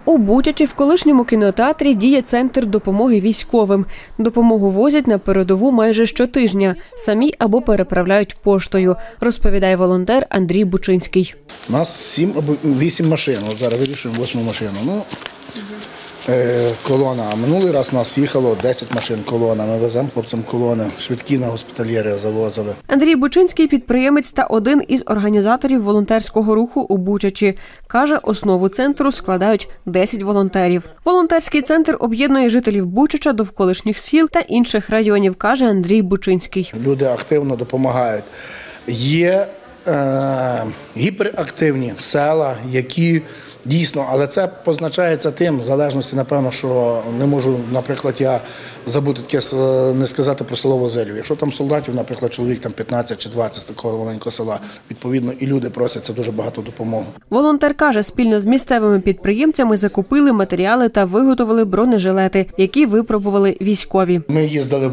У Бучачі в колишньому кінотеатрі діє центр допомоги військовим. Допомогу возять на передову майже щотижня. Самі або переправляють поштою, розповідає волонтер Андрій Бучинський. У нас 7 або 8 машин. От зараз вирішуємо 8-му машину. Колона. А минулий раз у нас їхало 10 машин колона. Ми веземо хлопцям колони. Швидкі на госпітальєри завозили. Андрій Бучинський – підприємець та один із організаторів волонтерського руху у Бучачі. Каже, основу центру складають 10 волонтерів. Волонтерський центр об'єднує жителів Бучача, довколишніх сіл та інших районів, каже Андрій Бучинський. Люди активно допомагають. Є гіперактивні села, які дійсно, але це позначається тим, в залежності, напевно, що не можу, наприклад, я забути таке, не сказати про село Возилів. Якщо там солдатів, наприклад, чоловік там 15 чи 20 з такого маленького села, відповідно, і люди просяться дуже багато допомоги. Волонтер каже, спільно з місцевими підприємцями закупили матеріали та виготовили бронежилети, які випробували військові. Ми їздили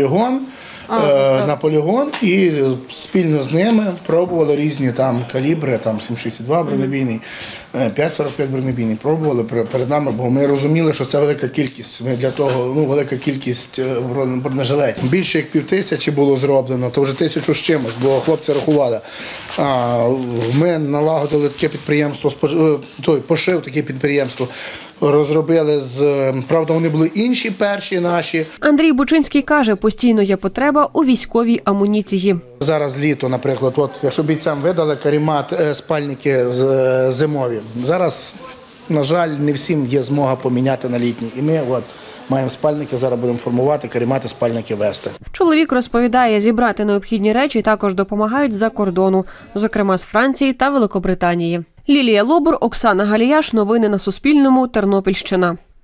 на полігон і спільно з ними пробували різні там калібри, там 7,62 бронебійний, 5,45 бронебійний. Пробували перед нами, бо ми розуміли, що це велика кількість. Ми для того, велика кількість бронежилетів. Більше як 5000 було зроблено, то вже 1000 з чимось, бо хлопці рахували. Ми налагодили таке підприємство, пошив таке підприємство. Розробили правда, вони були інші перші наші. Андрій Бучинський каже, постійно є потреба у військовій амуніції. Зараз літо, наприклад, якщо бійцям видали каремат, спальники зимові. Зараз, на жаль, не всім є змога поміняти на літні. І ми маємо спальники, зараз будемо формувати, каремати, спальники вести. Чоловік розповідає, зібрати необхідні речі також допомагають з-за кордону, зокрема з Франції та Великобританії. Лілія Лобур, Оксана Галіяш. Новини на Суспільному. Тернопільщина.